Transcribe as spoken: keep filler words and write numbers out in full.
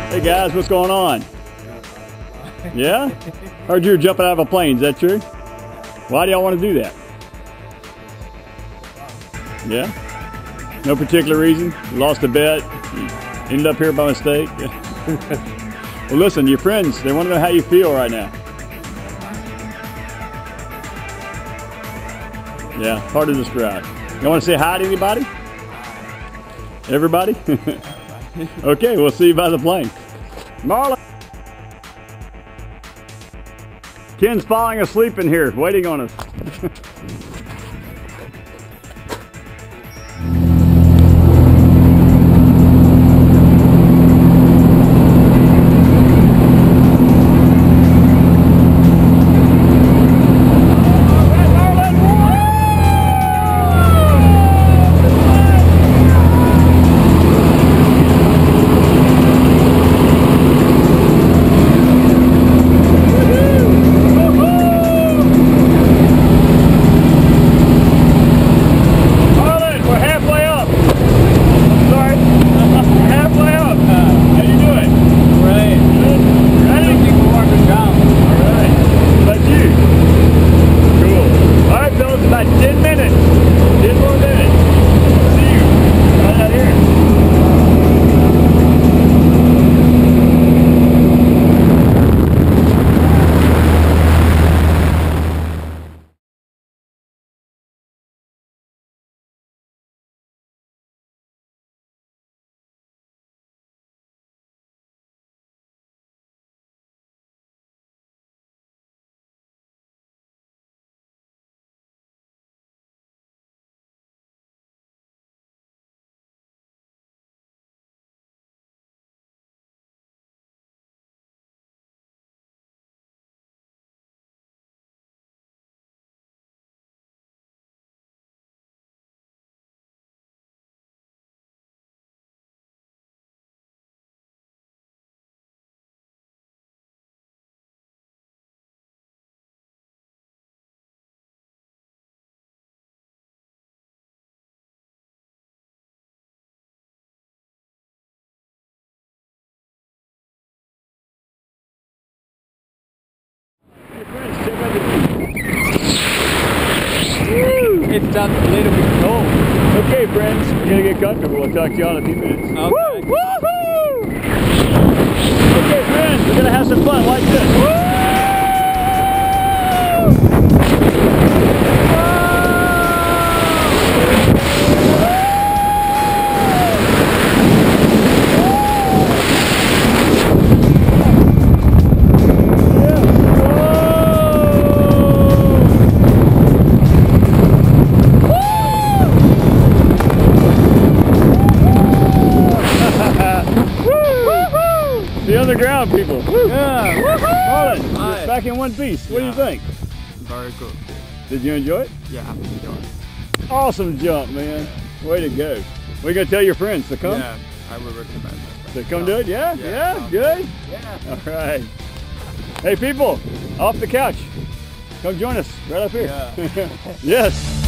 Hey guys, what's going on? Yeah? Heard you were jumping out of a plane, is that true? Why do y'all want to do that? Yeah? No particular reason? You lost a bet? You ended up here by mistake? Well listen, your friends, they want to know how you feel right now. Yeah, hard to describe. You want to say hi to anybody? Everybody? Okay, we'll see you by the plane. Marlon! Ken's falling asleep in here, waiting on us. It's just a little bit cold. Okay, friends, we're gonna get comfortable. We'll talk to y'all in a few minutes. Okay. Woo! Woo-hoo! Okay, friends, we're gonna have some fun like this. Woo! The underground people. Woo. Yeah. Marlon, you're back in one piece. What yeah. do you think? Very good. Did you enjoy it? Yeah, I enjoyed it. Awesome jump, man. Way to go. We're going to tell your friends to come? Yeah, I will recommend it. To come do it? Yeah? Yeah? yeah? Um, good? Yeah. All right. Hey, people, off the couch. Come join us right up here. Yeah. Yes.